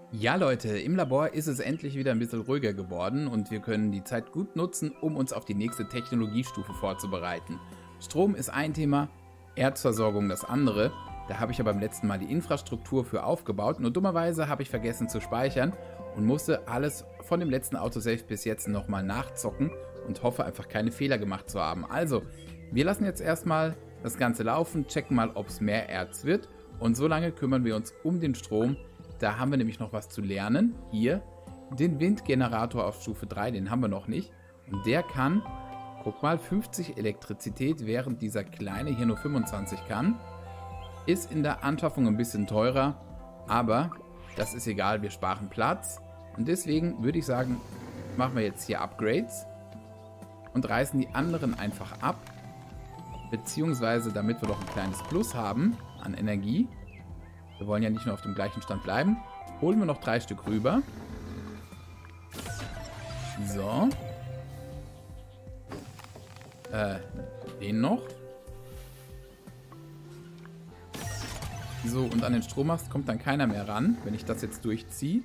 Ja, Leute, im Labor ist es endlich wieder ein bisschen ruhiger geworden und wir können die Zeit gut nutzen, um uns auf die nächste Technologiestufe vorzubereiten. Strom ist ein Thema, Erzversorgung das andere. Da habe ich ja beim letzten Mal die Infrastruktur für aufgebaut, nur dummerweise habe ich vergessen zu speichern und musste alles von dem letzten Autosave bis jetzt nochmal nachzocken und hoffe einfach keine Fehler gemacht zu haben. Also, wir lassen jetzt erstmal das Ganze laufen, checken mal, ob es mehr Erz wird und solange kümmern wir uns um den Strom. Da haben wir nämlich noch was zu lernen. Hier, den Windgenerator auf Stufe 3, den haben wir noch nicht. Und der kann, guck mal, 50 Elektrizität, während dieser kleine hier nur 25 kann. Ist in der Anschaffung ein bisschen teurer, aber das ist egal, wir sparen Platz. Und deswegen würde ich sagen, machen wir jetzt hier Upgrades und reißen die anderen einfach ab. Beziehungsweise, damit wir doch ein kleines Plus haben an Energie. Wir wollen ja nicht nur auf dem gleichen Stand bleiben. Holen wir noch 3 Stück rüber. So. Den noch. So, und an den Strommast kommt dann keiner mehr ran, wenn ich das jetzt durchziehe.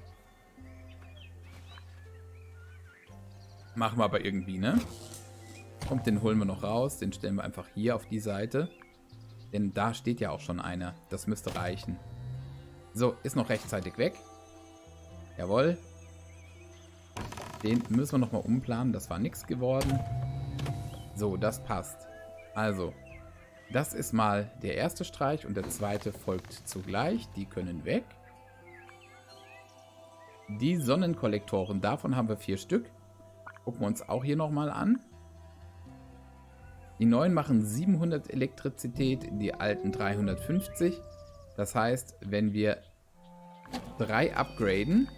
Machen wir aber irgendwie, ne? Kommt, den holen wir noch raus. Den stellen wir einfach hier auf die Seite. Denn da steht ja auch schon einer. Das müsste reichen. So, ist noch rechtzeitig weg. Jawohl. Den müssen wir nochmal umplanen. Das war nichts geworden. So, das passt. Also, das ist mal der erste Streich und der zweite folgt zugleich. Die können weg. Die Sonnenkollektoren, davon haben wir 4 Stück. Gucken wir uns auch hier nochmal an. Die neuen machen 700 Elektrizität, die alten 350. Das heißt, wenn wir 3 upgraden,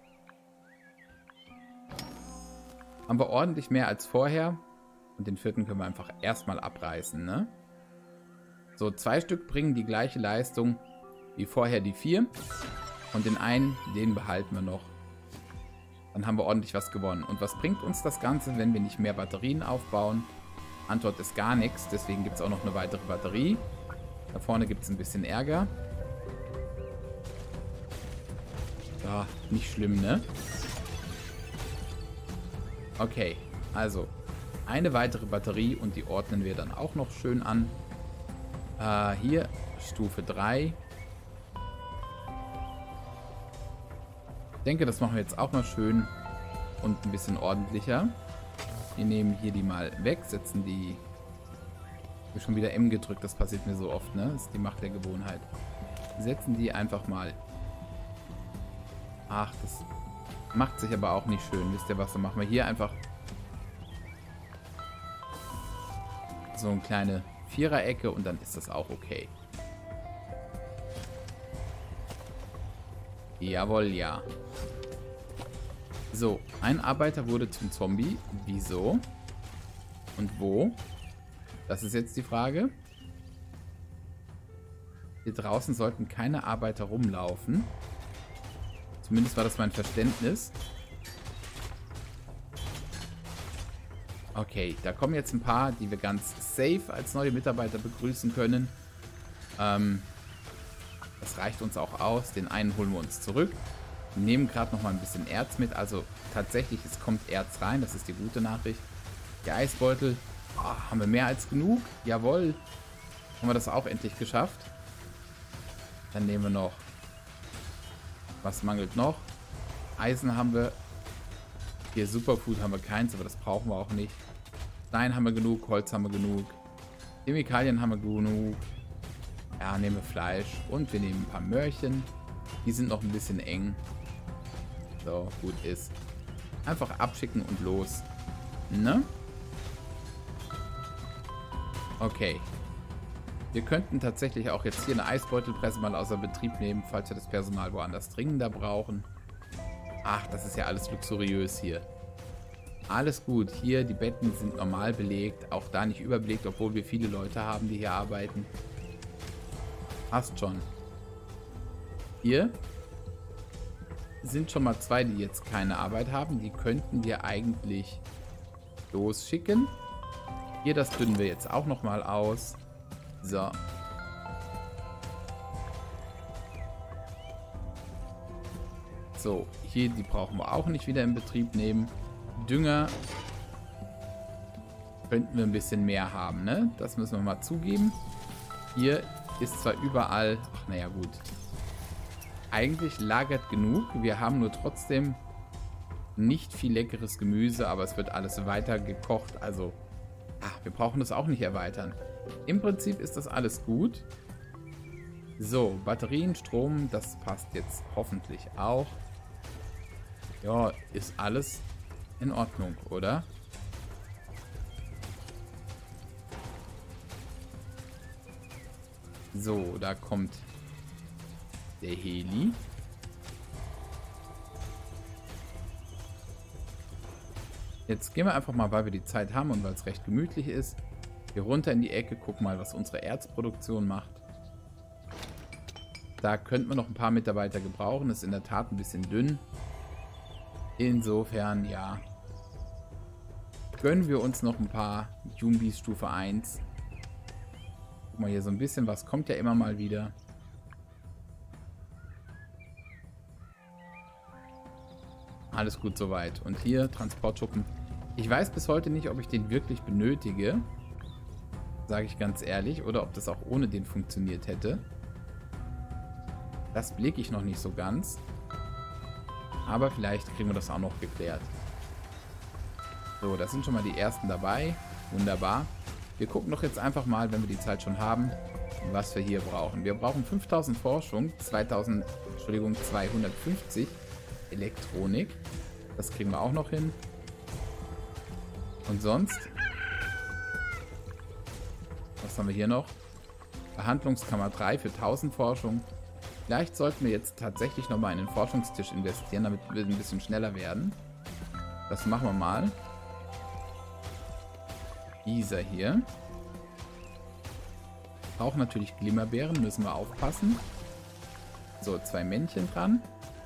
haben wir ordentlich mehr als vorher. Und den 4. können wir einfach erstmal abreißen, ne? So, 2 Stück bringen die gleiche Leistung wie vorher die 4. Und den einen, den behalten wir noch. Dann haben wir ordentlich was gewonnen. Und was bringt uns das Ganze, wenn wir nicht mehr Batterien aufbauen? Antwort ist gar nichts, deswegen gibt es auch noch eine weitere Batterie. Da vorne gibt es ein bisschen Ärger. Ja, nicht schlimm, ne? Okay, also eine weitere Batterie und die ordnen wir dann auch noch schön an. Hier Stufe 3. Ich denke, das machen wir jetzt auch mal schön und ein bisschen ordentlicher. Wir nehmen hier die mal weg, setzen die... Ich habe schon wieder M gedrückt, das passiert mir so oft, ne? Das ist die Macht der Gewohnheit. Setzen die einfach mal... Ach, das macht sich aber auch nicht schön. Wisst ihr was, dann machen wir hier einfach... so eine kleine Viererecke und dann ist das auch okay. Jawohl, ja. So, ein Arbeiter wurde zum Zombie. Wieso? Und wo? Das ist jetzt die Frage. Hier draußen sollten keine Arbeiter rumlaufen. Zumindest war das mein Verständnis. Okay, da kommen jetzt ein paar, die wir ganz safe als neue Mitarbeiter begrüßen können. Das reicht uns auch aus. Den einen holen wir uns zurück. Wir nehmen gerade noch mal ein bisschen Erz mit. Also tatsächlich, es kommt Erz rein. Das ist die gute Nachricht. Die Eisbeutel. Oh, haben wir mehr als genug. Jawohl. Haben wir das auch endlich geschafft. Dann nehmen wir noch... Was mangelt noch? Eisen haben wir. Hier Superfood haben wir keins, aber das brauchen wir auch nicht. Stein haben wir genug. Holz haben wir genug. Chemikalien haben wir genug. Ja, nehmen wir Fleisch. Und wir nehmen ein paar Möhrchen. Die sind noch ein bisschen eng. So, gut ist. Einfach abschicken und los. Ne? Okay. Wir könnten tatsächlich auch jetzt hier eine Eisbeutelpresse mal außer Betrieb nehmen, falls wir das Personal woanders dringender brauchen. Ach, das ist ja alles luxuriös hier. Alles gut. Hier, die Betten sind normal belegt. Auch da nicht überbelegt, obwohl wir viele Leute haben, die hier arbeiten. Passt schon. Hier sind schon mal 2, die jetzt keine Arbeit haben. Die könnten wir eigentlich losschicken. Hier, das dünnen wir jetzt auch nochmal aus. So. So, hier, die brauchen wir auch nicht wieder in Betrieb nehmen. Dünger könnten wir ein bisschen mehr haben, ne? Das müssen wir mal zugeben. Hier ist zwar überall... Ach, naja, gut. Eigentlich lagert genug. Wir haben nur trotzdem nicht viel leckeres Gemüse, aber es wird alles weiter gekocht. Also, wir brauchen das auch nicht erweitern. Im Prinzip ist das alles gut. So, Batterien, Strom, das passt jetzt hoffentlich auch. Ja, ist alles in Ordnung, oder? So, da kommt der Heli. Jetzt gehen wir einfach mal, weil wir die Zeit haben und weil es recht gemütlich ist, hier runter in die Ecke, gucken mal, was unsere Erzproduktion macht. Da könnten wir noch ein paar Mitarbeiter gebrauchen. Ist in der Tat ein bisschen dünn. Insofern, ja, gönnen wir uns noch ein paar Jumbis Stufe 1. Guck mal hier so ein bisschen, was kommt ja immer mal wieder. Alles gut soweit. Und hier, Transportschuppen. Ich weiß bis heute nicht, ob ich den wirklich benötige. Sage ich ganz ehrlich. Oder ob das auch ohne den funktioniert hätte. Das blicke ich noch nicht so ganz. Aber vielleicht kriegen wir das auch noch geklärt. So, da sind schon mal die ersten dabei. Wunderbar. Wir gucken doch jetzt einfach mal, wenn wir die Zeit schon haben, was wir hier brauchen. Wir brauchen 5000 Forschung, 250 Elektronik. Das kriegen wir auch noch hin. Und sonst? Was haben wir hier noch? Behandlungskammer 3 für 1000 Forschung. Vielleicht sollten wir jetzt tatsächlich nochmal in den Forschungstisch investieren, damit wir ein bisschen schneller werden. Das machen wir mal. Dieser hier. Brauchen natürlich Glimmerbeeren, müssen wir aufpassen. So, 2 Männchen dran.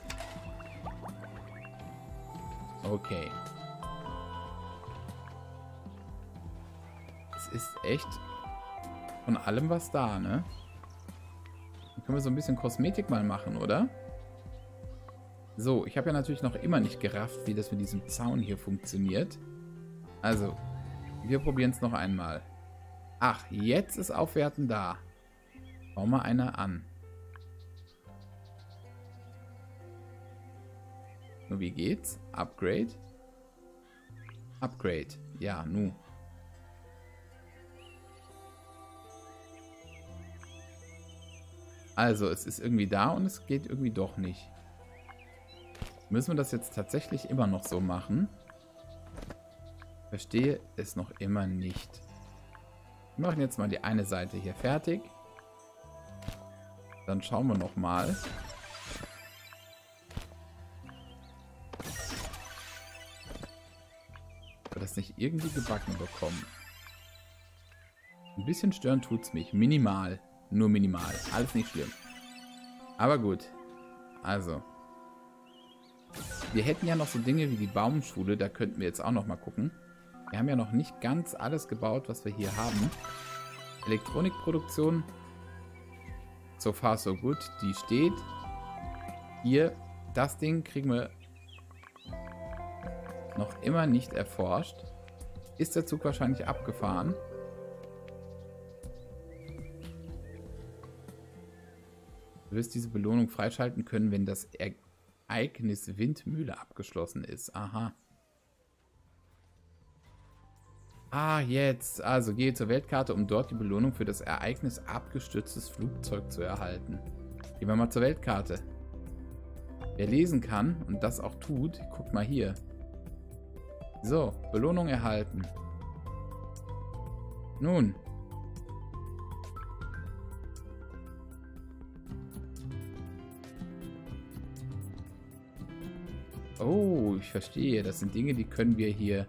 Okay. Es ist echt von allem was da, ne? Dann können wir so ein bisschen Kosmetik mal machen, oder? So, ich habe ja natürlich noch immer nicht gerafft, wie das mit diesem Zaun hier funktioniert. Also, wir probieren es noch einmal. Ach, jetzt ist Aufwerten da. Schau mal einer an. Nur wie geht's? Upgrade? Upgrade. Ja, nu. Also, es ist irgendwie da und es geht irgendwie doch nicht. Müssen wir das jetzt tatsächlich immer noch so machen? Verstehe es noch immer nicht. Wir machen jetzt mal die eine Seite hier fertig. Dann schauen wir noch mal. Ob wir das nicht irgendwie gebacken bekommen. Ein bisschen stören tut's mich. Minimal. Nur minimal. Alles nicht schlimm. Aber gut. Also. Wir hätten ja noch so Dinge wie die Baumschule. Da könnten wir jetzt auch noch mal gucken. Wir haben ja noch nicht ganz alles gebaut, was wir hier haben. Elektronikproduktion. So far so good. Die steht. Hier, das Ding kriegen wir noch immer nicht erforscht. Ist der Zug wahrscheinlich abgefahren. Du wirst diese Belohnung freischalten können, wenn das Ereignis Windmühle abgeschlossen ist. Aha. Ah, jetzt. Also gehe zur Weltkarte, um dort die Belohnung für das Ereignis abgestürztes Flugzeug zu erhalten. Gehen wir mal zur Weltkarte. Wer lesen kann und das auch tut, guckt mal hier. So, Belohnung erhalten. Nun. Oh, ich verstehe. Das sind Dinge, die können wir hier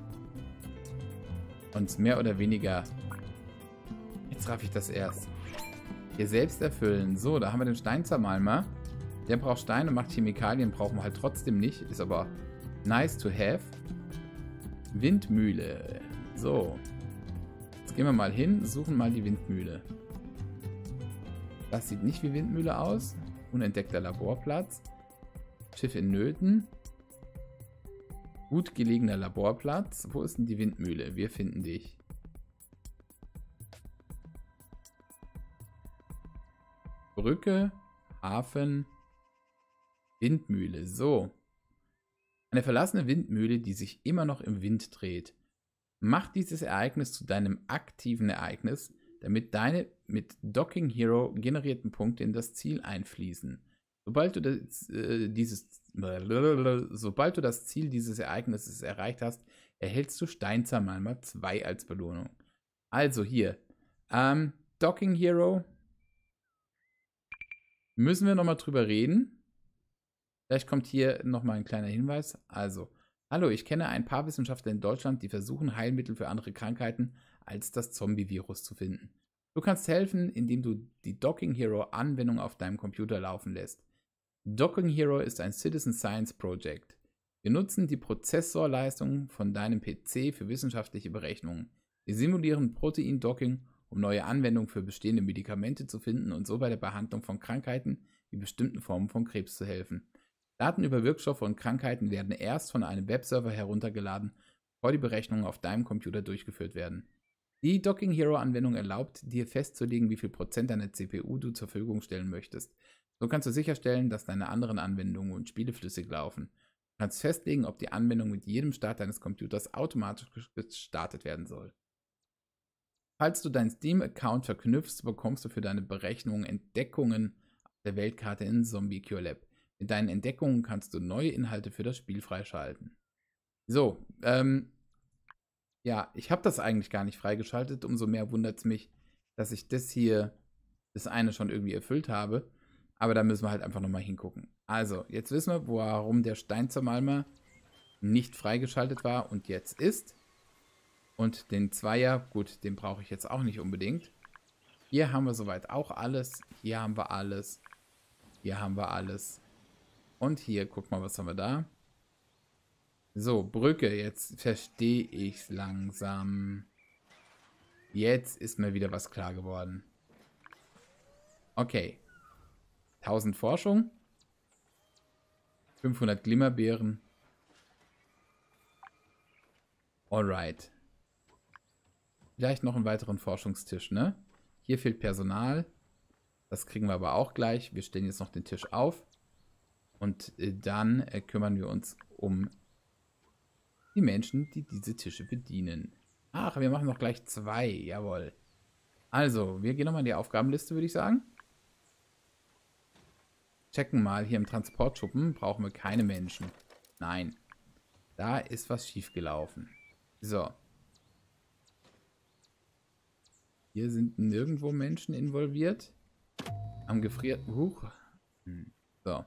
uns mehr oder weniger... Jetzt raff ich das erst. Hier selbst erfüllen. So, da haben wir den Steinzermalmer. Der braucht Steine, macht Chemikalien, brauchen wir halt trotzdem nicht. Ist aber nice to have. Windmühle. So. Jetzt gehen wir mal hin, suchen mal die Windmühle. Das sieht nicht wie Windmühle aus. Unentdeckter Laborplatz. Schiff in Nöten. Gut gelegener Laborplatz. Wo ist denn die Windmühle? Wir finden dich. Brücke, Hafen, Windmühle. So. Eine verlassene Windmühle, die sich immer noch im Wind dreht. Mach dieses Ereignis zu deinem aktiven Ereignis, damit deine mit Docking Hero generierten Punkte in das Ziel einfließen. Sobald du das Ziel dieses Ereignisses erreicht hast, erhältst du Steinzermalmer 2 als Belohnung. Also hier, Docking Hero, müssen wir nochmal drüber reden. Vielleicht kommt hier nochmal ein kleiner Hinweis. Also, hallo, ich kenne ein paar Wissenschaftler in Deutschland, die versuchen, Heilmittel für andere Krankheiten als das Zombie-Virus zu finden. Du kannst helfen, indem du die Docking Hero Anwendung auf deinem Computer laufen lässt. Docking Hero ist ein Citizen Science Project. Wir nutzen die Prozessorleistung von deinem PC für wissenschaftliche Berechnungen. Wir simulieren Protein-Docking, um neue Anwendungen für bestehende Medikamente zu finden und so bei der Behandlung von Krankheiten wie bestimmten Formen von Krebs zu helfen. Daten über Wirkstoffe und Krankheiten werden erst von einem Webserver heruntergeladen, bevor die Berechnungen auf deinem Computer durchgeführt werden. Die Docking Hero Anwendung erlaubt dir festzulegen, wie viel Prozent deiner CPU du zur Verfügung stellen möchtest. So kannst du sicherstellen, dass deine anderen Anwendungen und Spiele flüssig laufen. Du kannst festlegen, ob die Anwendung mit jedem Start deines Computers automatisch gestartet werden soll. Falls du deinen Steam-Account verknüpfst, bekommst du für deine Berechnungen Entdeckungen auf der Weltkarte in Zombie Cure Lab. Mit deinen Entdeckungen kannst du neue Inhalte für das Spiel freischalten. So, ja, ich habe das eigentlich gar nicht freigeschaltet. Umso mehr wundert es mich, dass ich das eine schon irgendwie erfüllt habe. Aber da müssen wir halt einfach nochmal hingucken. Also, jetzt wissen wir, warum der Steinzermalmer nicht freigeschaltet war und jetzt ist. Und den Zweier, gut, den brauche ich jetzt auch nicht unbedingt. Hier haben wir soweit auch alles. Hier haben wir alles. Hier haben wir alles. Und hier, guck mal, was haben wir da? So, Brücke, jetzt verstehe ich es langsam. Jetzt ist mir wieder was klar geworden. Okay. 1000 Forschung. 500 Glimmerbeeren. Alright. Vielleicht noch einen weiteren Forschungstisch, ne? Hier fehlt Personal. Das kriegen wir aber auch gleich. Wir stellen jetzt noch den Tisch auf. Und dann kümmern wir uns um die Menschen, die diese Tische bedienen. Ach, wir machen noch gleich 2. Jawohl. Also, wir gehen nochmal in die Aufgabenliste, würde ich sagen. Checken mal, hier im Transportschuppen brauchen wir keine Menschen. Nein. Da ist was schiefgelaufen. So. Hier sind nirgendwo Menschen involviert. Am gefrierten... Huch. So.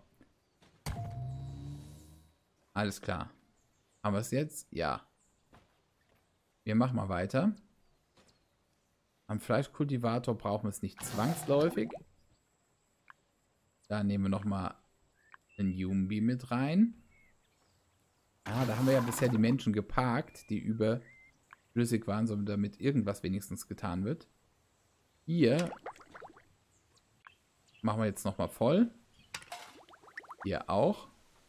Alles klar. Haben wir es jetzt? Ja. Wir machen mal weiter. Am Fleischkultivator brauchen wir es nicht zwangsläufig. Da nehmen wir nochmal einen Yumbi mit rein. Ah, da haben wir ja bisher die Menschen geparkt, die überflüssig waren, so damit irgendwas wenigstens getan wird. Hier machen wir jetzt nochmal voll. Hier auch.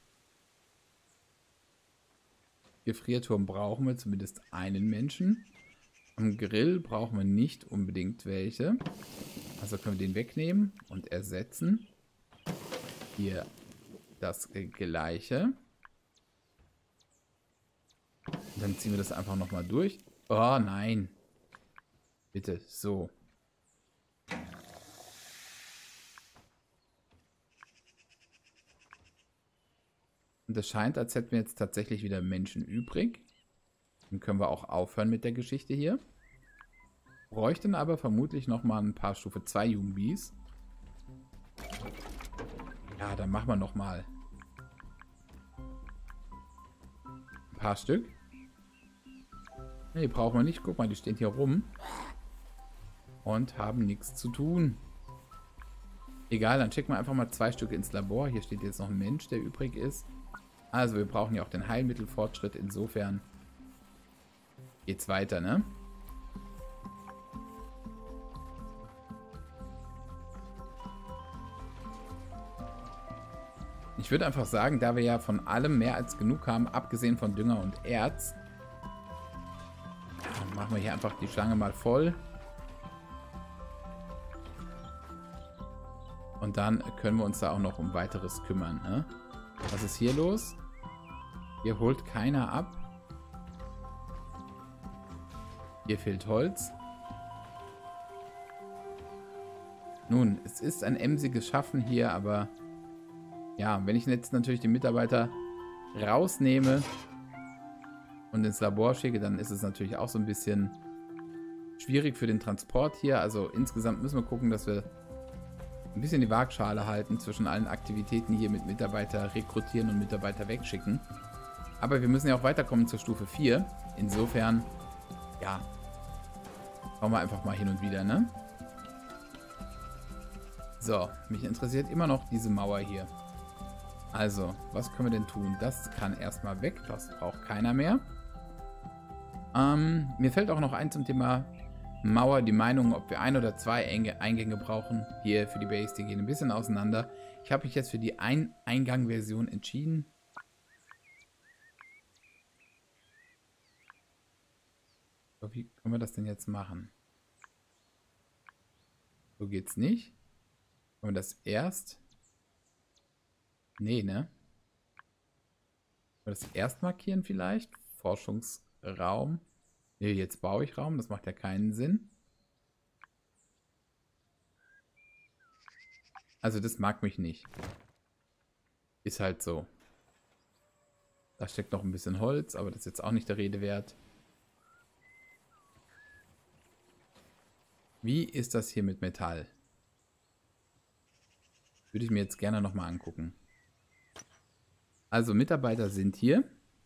Gefrierturm brauchen wir zumindest einen Menschen. Am Grill brauchen wir nicht unbedingt welche. Also können wir den wegnehmen und ersetzen. Hier das Gleiche. Und dann ziehen wir das einfach nochmal durch. Oh nein. Bitte, so. Und es scheint, als hätten wir jetzt tatsächlich wieder Menschen übrig. Dann können wir auch aufhören mit der Geschichte hier. Bräuchten aber vermutlich nochmal ein paar Stufe 2 Yumbis. Ja, dann machen wir nochmal ein paar Stück. Ne, die brauchen wir nicht. Guck mal, die stehen hier rum. Und haben nichts zu tun. Egal, dann schicken wir einfach mal 2 Stück ins Labor. Hier steht jetzt noch ein Mensch, der übrig ist. Also wir brauchen ja auch den Heilmittelfortschritt. Insofern geht's weiter, ne? Ich würde einfach sagen, da wir ja von allem mehr als genug haben, abgesehen von Dünger und Erz, ja, machen wir hier einfach die Schlange mal voll. Und dann können wir uns da auch noch um weiteres kümmern. Ne? Was ist hier los? Hier holt keiner ab. Hier fehlt Holz. Nun, es ist ein emsiges Schaffen hier, aber ja, wenn ich jetzt natürlich die Mitarbeiter rausnehme und ins Labor schicke, dann ist es natürlich auch so ein bisschen schwierig für den Transport hier. Also insgesamt müssen wir gucken, dass wir ein bisschen die Waagschale halten zwischen allen Aktivitäten hier mit Mitarbeiter rekrutieren und Mitarbeiter wegschicken. Aber wir müssen ja auch weiterkommen zur Stufe 4. Insofern, ja, schauen wir einfach mal hin und wieder, ne? So, mich interessiert immer noch diese Mauer hier. Also, was können wir denn tun? Das kann erstmal weg, das braucht keiner mehr. Mir fällt auch noch ein zum Thema Mauer, die Meinung, ob wir 1 oder 2 Eingänge brauchen. Hier für die Base, die gehen ein bisschen auseinander. Ich habe mich jetzt für die Ein-Eingang-Version entschieden. So, wie können wir das denn jetzt machen? So geht's nicht. Können wir das erst... Nee, ne? Können wir das erst markieren vielleicht? Forschungsraum. Nee, jetzt baue ich Raum. Das macht ja keinen Sinn. Also das mag mich nicht. Ist halt so. Da steckt noch ein bisschen Holz, aber das ist jetzt auch nicht der Rede wert. Wie ist das hier mit Metall? Würde ich mir jetzt gerne nochmal angucken. Also Mitarbeiter sind hier.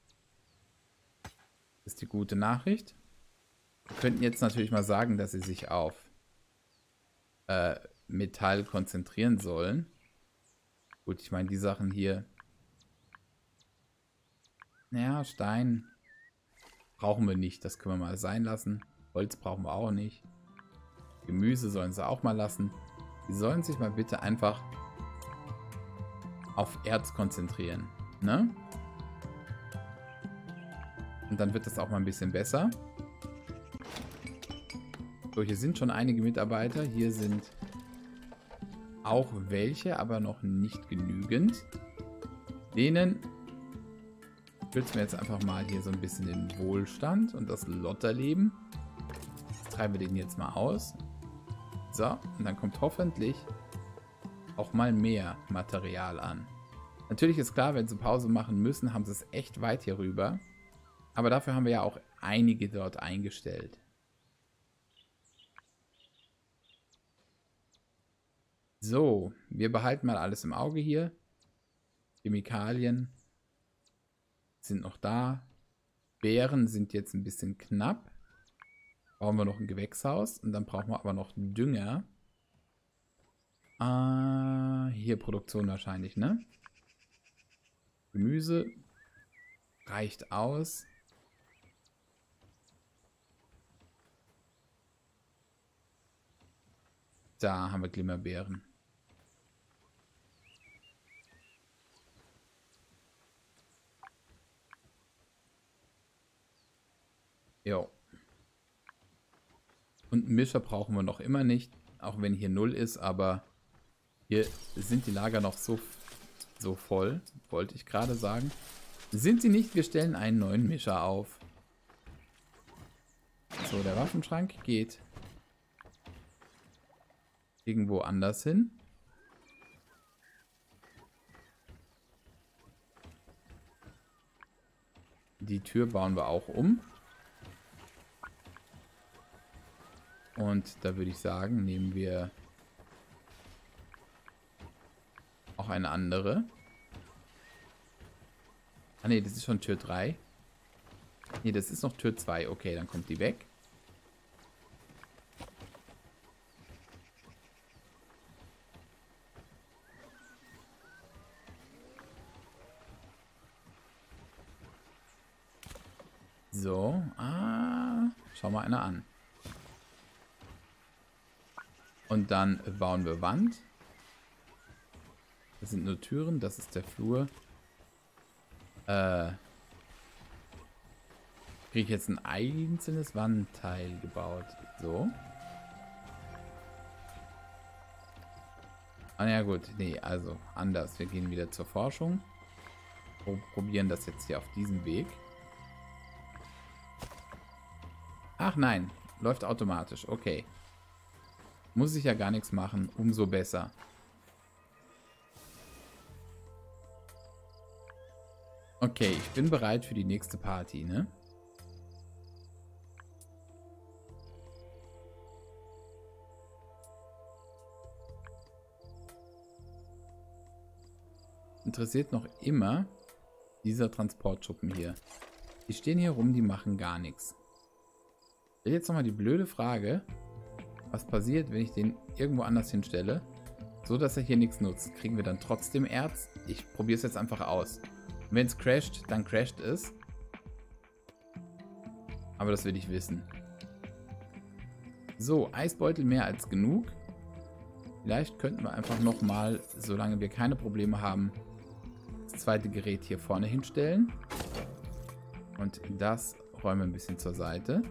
Das ist die gute Nachricht. Wir könnten jetzt natürlich mal sagen, dass sie sich auf Metall konzentrieren sollen. Gut, ich meine die Sachen hier. Naja, Stein brauchen wir nicht. Das können wir mal sein lassen. Holz brauchen wir auch nicht. Gemüse sollen sie auch mal lassen. Sie sollen sich mal bitte einfach auf Erz konzentrieren. Ne? Und dann wird das auch mal ein bisschen besser. So, hier sind schon einige Mitarbeiter. Hier sind auch welche, aber noch nicht genügend. Denen stürzen wir jetzt einfach mal hier so ein bisschen den Wohlstand und das Lotterleben. Das treiben wir den jetzt mal aus. So, und dann kommt hoffentlich auch mal mehr Material an. Natürlich ist klar, wenn sie Pause machen müssen, haben sie es echt weit hier rüber. Aber dafür haben wir ja auch einige dort eingestellt. So, wir behalten mal alles im Auge hier. Chemikalien sind noch da. Beeren sind jetzt ein bisschen knapp. Brauchen wir noch ein Gewächshaus und dann brauchen wir aber noch Dünger. Hier Produktion wahrscheinlich, ne? Gemüse reicht aus. Da haben wir Glimmerbeeren. Jo. Und einen Mischer brauchen wir noch immer nicht, auch wenn hier 0 ist, aber hier sind die Lager noch so voll, wollte ich gerade sagen. Sind sie nicht, wir stellen einen neuen Mischer auf. So, der Waffenschrank geht irgendwo anders hin. Die Tür bauen wir auch um. Und da würde ich sagen, nehmen wir auch eine andere. Ah ne, das ist schon Tür 3. Ne, das ist noch Tür 2. Okay, dann kommt die weg. So, schau mal einer an. Und dann bauen wir Wand. Das sind nur Türen, das ist der Flur. Kriege ich jetzt ein einzelnes Wandteil gebaut. So. Ah ja gut, nee, also anders. Wir gehen wieder zur Forschung. Probieren das jetzt hier auf diesem Weg. Ach nein, läuft automatisch. Okay. Muss ich ja gar nichts machen, umso besser. Okay, ich bin bereit für die nächste Party, ne? Interessiert noch immer dieser Transportschuppen hier. Die stehen hier rum, die machen gar nichts. Jetzt nochmal die blöde Frage, was passiert, wenn ich den irgendwo anders hinstelle, so dass er hier nichts nutzt. Kriegen wir dann trotzdem Erz? Ich probiere es jetzt einfach aus. Wenn es crasht, dann crasht es. Aber das will ich wissen. So, Eisbeutel mehr als genug. Vielleicht könnten wir einfach nochmal, solange wir keine Probleme haben, das zweite Gerät hier vorne hinstellen. Und das räumen wir ein bisschen zur Seite.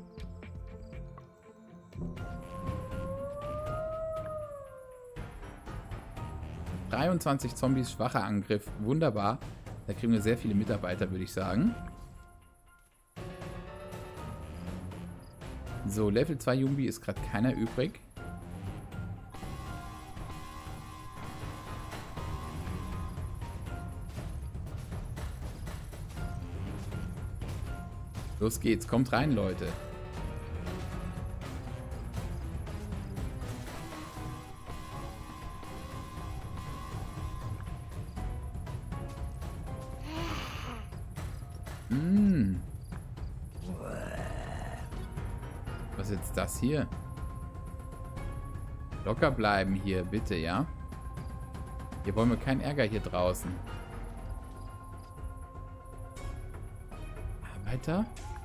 ...23 Zombies, schwacher Angriff. Wunderbar. Da kriegen wir sehr viele Mitarbeiter, würde ich sagen. So, Level 2 Jumbi ist gerade keiner übrig. Los geht's, kommt rein, Leute. Was ist jetzt das hier? Locker bleiben hier, bitte, ja? Hier wollen wir keinen Ärger hier draußen. Arbeiter?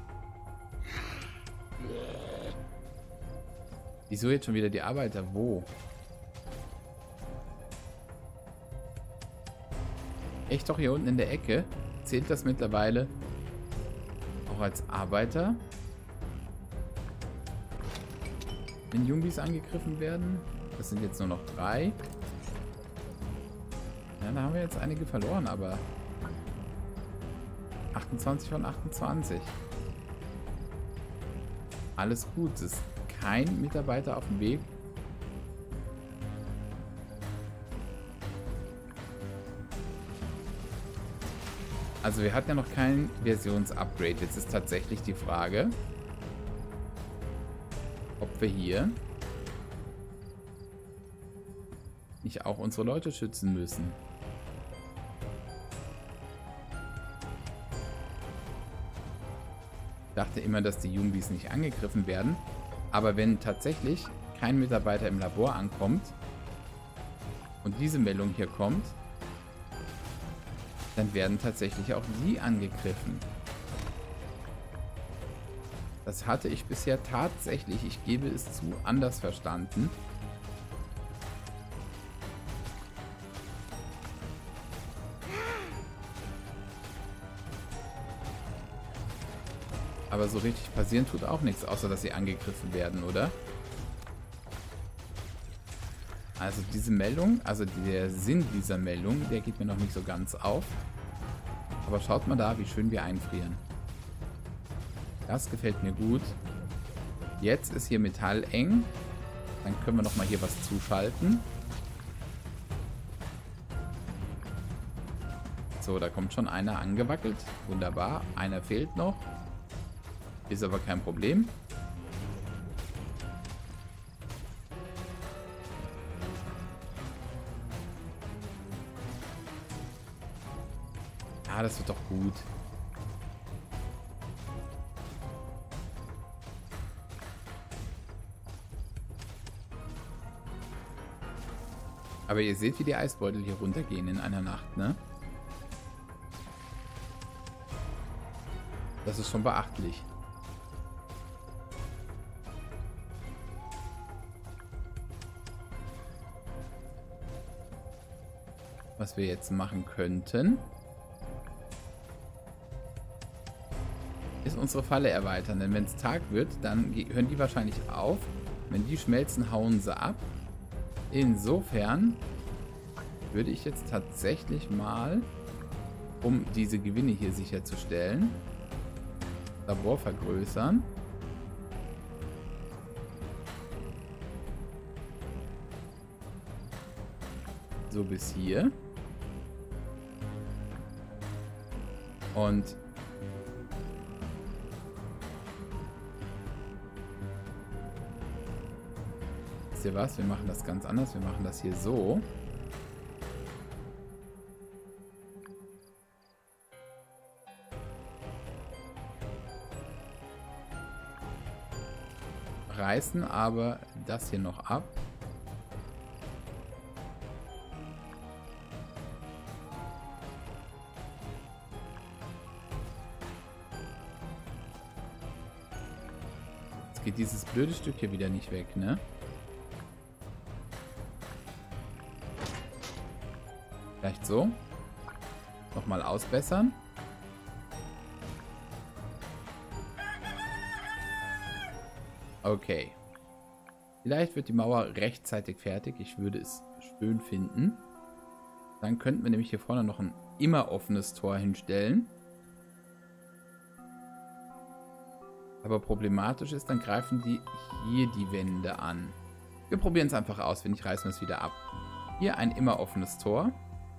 Wieso jetzt schon wieder die Arbeiter? Wo? Echt doch hier unten in der Ecke? Zählt das mittlerweile auch als Arbeiter? Wenn Jumbis angegriffen werden? Das sind jetzt nur noch 3. Ja, da haben wir jetzt einige verloren, aber 28 von 28. Alles gut, es ist kein Mitarbeiter auf dem Weg. Also wir hatten ja noch kein Versionsupgrade. Jetzt ist tatsächlich die Frage, ob wir hier nicht auch unsere Leute schützen müssen. Ich dachte immer, dass die Jumbis nicht angegriffen werden. Aber wenn tatsächlich kein Mitarbeiter im Labor ankommt und diese Meldung hier kommt, dann werden tatsächlich auch die angegriffen. Das hatte ich bisher tatsächlich, ich gebe es zu, anders verstanden. Aber so richtig passieren tut auch nichts, außer dass sie angegriffen werden, oder? Also diese Meldung, also der Sinn dieser Meldung, der geht mir noch nicht so ganz auf. Aber schaut mal da, wie schön wir einfrieren. Das gefällt mir gut. Jetzt ist hier Metall eng. Dann können wir nochmal hier was zuschalten. So, da kommt schon einer angewackelt. Wunderbar. Einer fehlt noch. Ist aber kein Problem. Ah, das wird doch gut. Aber ihr seht, wie die Eisbeutel hier runtergehen in einer Nacht, ne? Das ist schon beachtlich. was wir jetzt machen könnten, ist unsere Falle erweitern. Denn wenn es Tag wird, dann hören die wahrscheinlich auf. Wenn die schmelzen, hauen sie ab. Insofern würde ich jetzt tatsächlich mal, um diese Gewinne hier sicherzustellen, Labor vergrößern. So bis hier. Und wisst ihr was? Wir machen das ganz anders. Wir machen das hier so. Reißen aber das hier noch ab. Jetzt geht dieses blöde Stück hier wieder nicht weg, ne? Vielleicht so. Nochmal ausbessern. Okay. Vielleicht wird die Mauer rechtzeitig fertig. Ich würde es schön finden. Dann könnten wir nämlich hier vorne noch ein immer offenes Tor hinstellen. Aber problematisch ist, dann greifen die hier die Wände an. Wir probieren es einfach aus. Wenn nicht, reißen wir es wieder ab. Hier ein immer offenes Tor.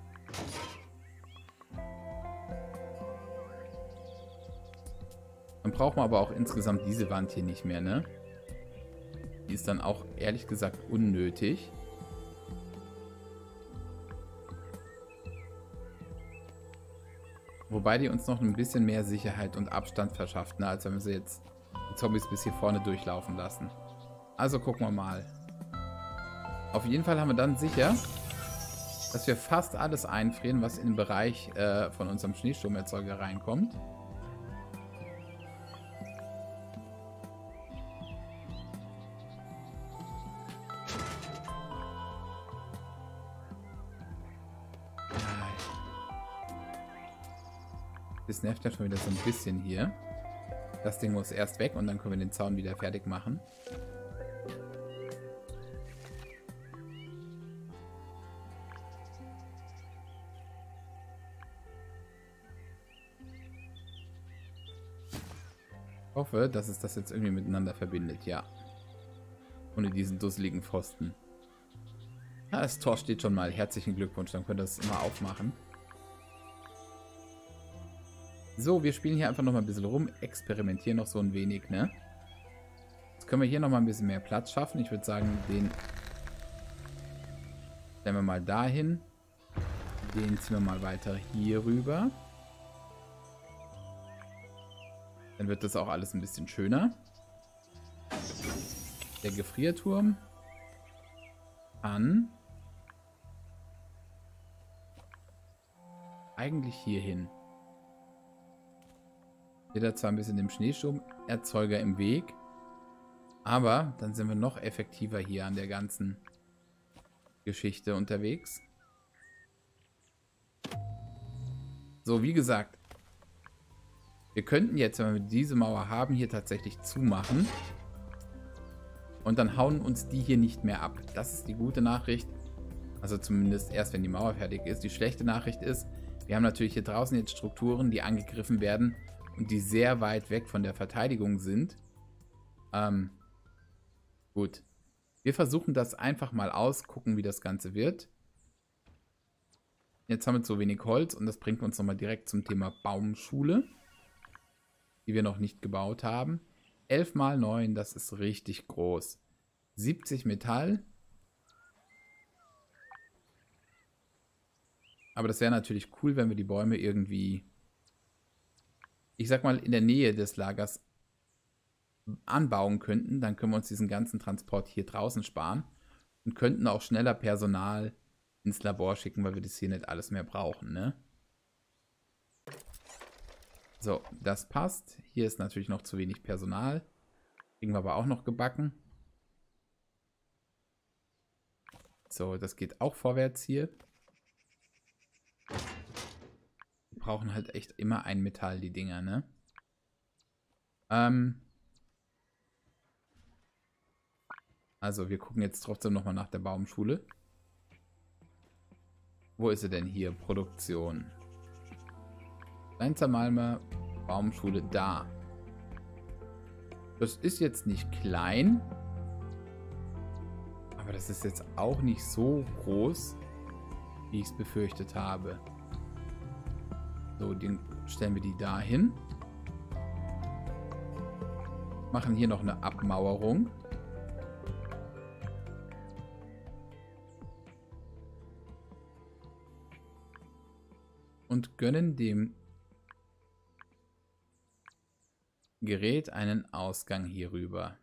Dann brauchen wir aber auch insgesamt diese Wand hier nicht mehr, ne? Die ist dann auch, ehrlich gesagt, unnötig. Wobei die uns noch ein bisschen mehr Sicherheit und Abstand verschafft, ne? Als wenn wir sie jetzt, die Zombies bis hier vorne durchlaufen lassen. Also gucken wir mal. Auf jeden Fall haben wir dann sicher, dass wir fast alles einfrieren, was in den Bereich von unserem Schneesturmerzeuger reinkommt. Das nervt ja schon wieder so ein bisschen hier. Das Ding muss erst weg und dann können wir den Zaun wieder fertig machen. Ich hoffe, dass es das jetzt irgendwie miteinander verbindet, ja. Ohne diesen dusseligen Pfosten. Ja, das Tor steht schon mal. Herzlichen Glückwunsch, dann könnt ihr das immer aufmachen. So, wir spielen hier einfach noch mal ein bisschen rum, experimentieren noch so ein wenig, ne? Jetzt können wir hier noch mal ein bisschen mehr Platz schaffen. Ich würde sagen, den stellen wir mal dahin. Den ziehen wir mal weiter hier rüber. Dann wird das auch alles ein bisschen schöner. Der Gefrierturm kann eigentlich hier hin. Steht da zwar ein bisschen dem Schneesturmerzeuger im Weg, aber dann sind wir noch effektiver hier an der ganzen Geschichte unterwegs. So, wie gesagt, wir könnten jetzt, wenn wir diese Mauer haben, hier tatsächlich zumachen. Und dann hauen uns die hier nicht mehr ab. Das ist die gute Nachricht. Also zumindest erst, wenn die Mauer fertig ist. Die schlechte Nachricht ist, wir haben natürlich hier draußen jetzt Strukturen, die angegriffen werden und die sehr weit weg von der Verteidigung sind. Gut. Wir versuchen das einfach mal aus, gucken, wie das Ganze wird. Jetzt haben wir zu wenig Holz und das bringt uns nochmal direkt zum Thema Baumschule, die wir noch nicht gebaut haben. 11 mal 9, das ist richtig groß. 70 Metall. Aber das wäre natürlich cool, wenn wir die Bäume irgendwie, ich sag mal, in der Nähe des Lagers anbauen könnten. Dann können wir uns diesen ganzen Transport hier draußen sparen und könnten auch schneller Personal ins Labor schicken, weil wir das hier nicht alles mehr brauchen, ne? So, das passt. Hier ist natürlich noch zu wenig Personal. Kriegen wir aber auch noch gebacken. So, das geht auch vorwärts hier. brauchen halt echt immer ein Metall, die Dinger, ne? Also, wir gucken jetzt trotzdem nochmal nach der Baumschule. Wo ist sie denn hier? Produktion. Malmer Baumschule da. Das ist jetzt nicht klein. Aber das ist jetzt auch nicht so groß, wie ich es befürchtet habe. So, den stellen wir die da hin. Machen hier noch eine Abmauerung. Und gönnen dem Gerät einen Ausgang hier rüber.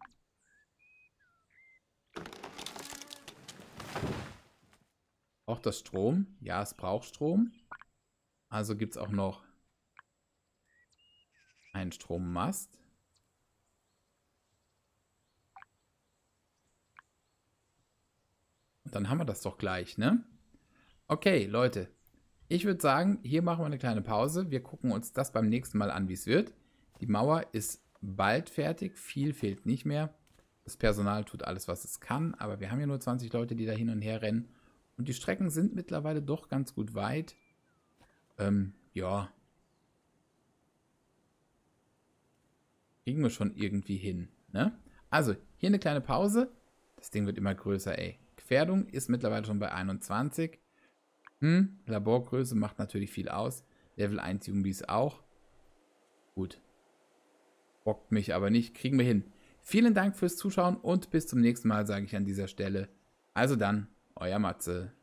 Braucht das Strom? Ja, es braucht Strom. Also gibt es auch noch einen Strommast. Und dann haben wir das doch gleich, ne? Okay, Leute. Ich würde sagen, hier machen wir eine kleine Pause. Wir gucken uns das beim nächsten Mal an, wie es wird. Die Mauer ist bald fertig. Viel fehlt nicht mehr. Das Personal tut alles, was es kann. Aber wir haben ja nur 20 Leute, die da hin und her rennen. Und die Strecken sind mittlerweile doch ganz gut weit. Ja. Kriegen wir schon irgendwie hin, ne? Also, hier eine kleine Pause. Das Ding wird immer größer, ey. Gefährdung ist mittlerweile schon bei 21. Laborgröße macht natürlich viel aus. Level 1 Zombies auch. Gut. Bockt mich aber nicht. Kriegen wir hin. Vielen Dank fürs Zuschauen und bis zum nächsten Mal, sage ich an dieser Stelle. Also dann, euer Matze.